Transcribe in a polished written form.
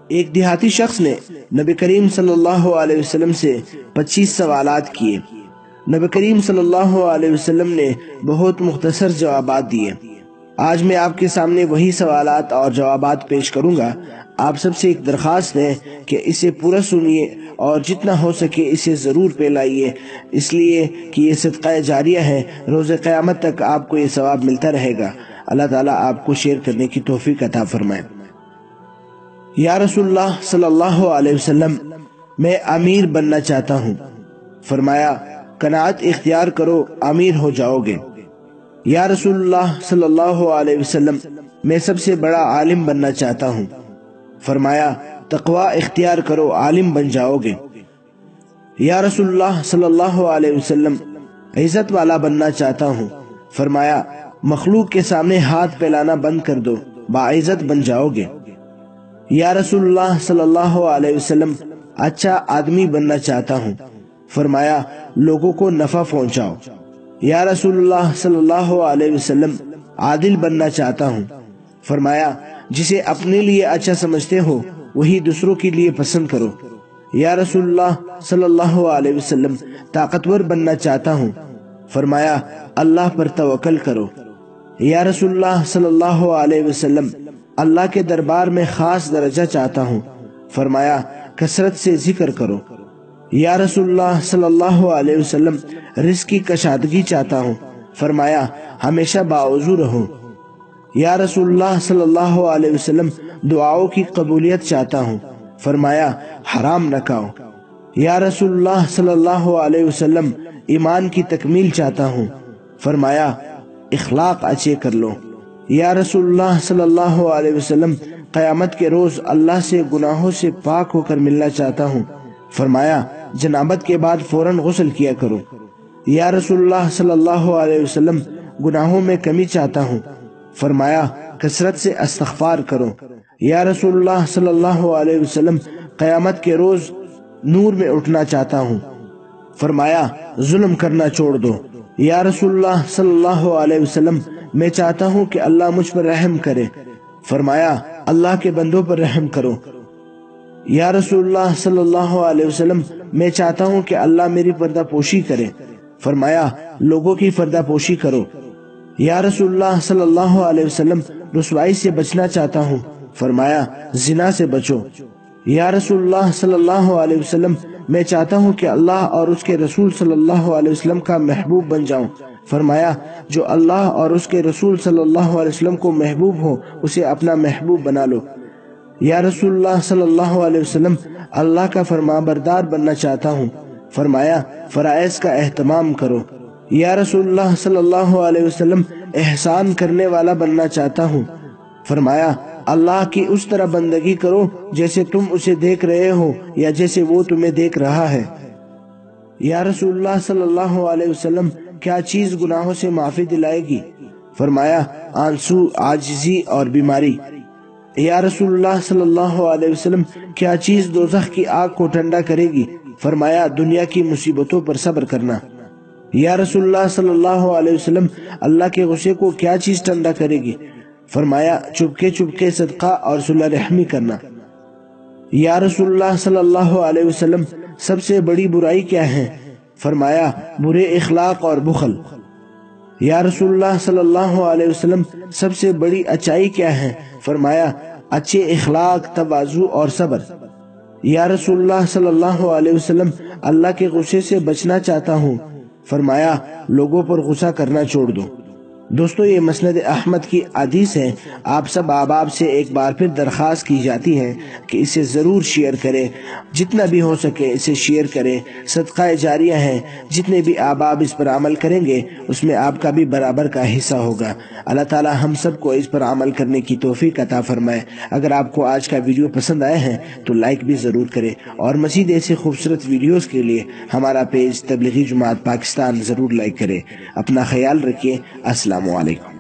ایک دیہاتی شخص نے نبی کریم صلی اللہ علیہ وسلم سے 25 سوالات کیے۔ نبی کریم صلی اللہ علیہ وسلم نے بہت مختصر جوابات دیے۔ آج میں آپ کے سامنے وہی سوالات اور جوابات پیش کروں گا۔ آپ سب سے ایک درخواست ہے کہ اسے پورا سنیے اور جتنا ہو سکے اسے ضرور پھیلائیے، اس لیے کہ یہ صدقہ جاریہ ہے، روز قیامت تک آپ کو یہ ثواب ملتا رہے گا۔ اللہ تعالیٰ آپ کو شیئر کرنے کی توفیق عطا فرمائے۔ یا رسول اللہ صلی اللہ علیہ وسلم، میں امیر بننا چاہتا ہوں۔ فرمایا، قناعت اختیار کرو، امیر ہو جاؤ گے۔ یا رسول اللہ صلی اللہ علیہ وسلم، میں سب سے بڑا عالم بننا چاہتا ہوں۔ فرمایا، تقوی اختیار کرو، عالم بن جاؤ گے۔ یا رسول اللہ صلی اللہ علیہ وسلم، عزت والا بننا چاہتا ہوں۔ فرمایا، مخلوق کے سامنے ہاتھ پھیلانا بند کر دو، باعزت بن جاؤ گے۔ یا رسول اللہ صلی اللہ علیہ وسلم، اچھا آدمی بننا چاہتا ہوں۔ فرمایا، لوگوں کو نفع پہنچاؤ۔ یا رسول اللہ صلی اللہ علیہ وسلم، عادل بننا چاہتا ہوں۔ فرمایا، جسے اپنے لیے اچھا سمجھتے ہو وہی دوسروں کے لیے پسند کرو۔ یا رسول اللہ صلی اللہ علیہ وسلم، طاقتور بننا چاہتا ہوں۔ فرمایا، اللہ پر توکل کرو۔ یا رسول اللہ صلی اللہ علیہ وسلم، اللہ کے دربار میں خاص درجہ چاہتا ہوں۔ فرمایا، کثرت سے ذکر کرو۔ یا رسول اللہ صلی اللہ علیہ وسلم، رزق کی کشادگی چاہتا ہوں۔ فرمایا، ہمیشہ باوضو رہو۔ یا رسول اللہ صلی اللہ علیہ وسلم، دعاؤں کی قبولیت چاہتا ہوں۔ فرمایا، حرام نہ کھاؤ۔ یا رسول اللہ صلی اللہ علیہ وسلم، ایمان کی تکمیل چاہتا ہوں۔ فرمایا، اخلاق اچھے کر لو۔ یا رسول اللہ صلی اللہ علیہ وسلم، قیامت کے روز اللہ سے گناہوں سے پاک ہو کر ملنا چاہتا ہوں۔ فرمایا، جنابت کے بعد فوراً غسل کیا کرو۔ یا رسول اللہ صلی اللہ علیہ وسلم، گناہوں میں کمی چاہتا ہوں۔ فرمایا، کثرت سے استغفار کرو۔ یا رسول اللہ صلی اللہ علیہ وسلم، قیامت کے روز نور میں اٹھنا چاہتا ہوں۔ فرمایا، ظلم کرنا چھوڑ دو۔ یا رسول اللہ صلی اللہ علیہ وسلم، میں چاہتا ہوں کہ اللہ مجھ پر رحم کرے۔ فرمایا، اللہ کے بندوں پر رحم کرو۔ یا رسول اللہ صلی اللہ علیہ وسلم، میں چاہتا ہوں کہ اللہ میری پردہ پوشی کرے۔ فرمایا، لوگوں کی پردہ پوشی کرو۔ یا رسول اللہ صلی اللہ علیہ وسلم، رسوائی سے بچنا چاہتا ہوں۔ فرمایا، زنا سے بچو۔ یا رسول اللہ صلی اللہ علیہ وسلم، میں چاہتا ہوں کہ اللہ اور اس کے رسول صلی اللہ علیہ وسلم کا محبوب بن جاؤں۔ فرمایا، جو اللہ اور اس کے رسول صلی اللہ علیہ وسلم کو محبوب ہو اسے اپنا محبوب بنا لو۔ یا رسول اللہ صلی اللہ علیہ وسلم، اللہ کا فرمانبردار بننا چاہتا ہوں۔ فرمایا، فرائض کا اہتمام کرو۔ یا رسول اللہ صلی اللہ علیہ وسلم، احسان کرنے والا بننا چاہتا ہوں۔ فرمایا، اللہ کی اس طرح بندگی کرو جیسے تم اسے دیکھ رہے ہو یا جیسے وہ تمہیں دیکھ رہا ہے۔ یا رسول اللہ صلی اللہ علیہ وسلم، کیا چیز گناہوں سے معافی دلائے گی؟ فرمایا، آنسو، عاجزی اور بیماری۔ یا رسول اللہ صلی اللہ علیہ وسلم، کیا چیز دوزخ کی آگ کو ٹھنڈا کرے گی؟ فرمایا، دنیا کی مصیبتوں پر صبر کرنا۔ یا رسول اللہ صلی اللہ علیہ وسلم، اللہ کے غصے کو کیا چیز ٹھنڈا کرے گی؟ فرمایا، چپکے چپکے صدقہ اور صلح رحمی کرنا۔ یا رسول اللہ صلی اللہ علیہ وسلم، سب سے بڑی برائی کیا ہے؟ فرمایا، برے اخلاق اور بخل۔ یا رسول اللہ صلی اللہ علیہ وسلم، سب سے بڑی اچائی کیا ہے؟ فرمایا، اچھے اخلاق، تواضع اور صبر۔ یا رسول اللہ صلی اللہ علیہ وسلم، اللہ کے غصے سے بچنا چاہتا ہوں۔ فرمایا، لوگوں پر غصہ کرنا چھوڑ دو۔ دوستو، یہ مسند احمد کی حدیث ہے۔ آپ سب احباب سے ایک بار پھر درخواست کی جاتی ہے کہ اسے ضرور شیئر کریں، جتنا بھی ہو سکے اسے شیئر کریں۔ صدقہ جاریہ ہے، جتنے بھی احباب اس پر عمل کریں گے اس میں آپ کا بھی برابر کا حصہ ہوگا۔ اللہ تعالی ہم سب کو اس پر عمل کرنے کی توفیق عطا فرمائے۔ اگر آپ کو آج کا ویڈیو پسند آئے ہیں تو لائک بھی ضرور کریں، اور مزید ایسے خوبصورت ویڈیوز کے لیے ہمارا پیج تبلیغی جماعت پاکستان ضرور لائک کریں۔ اپنا خیال رکھیے۔ السلام علیکم۔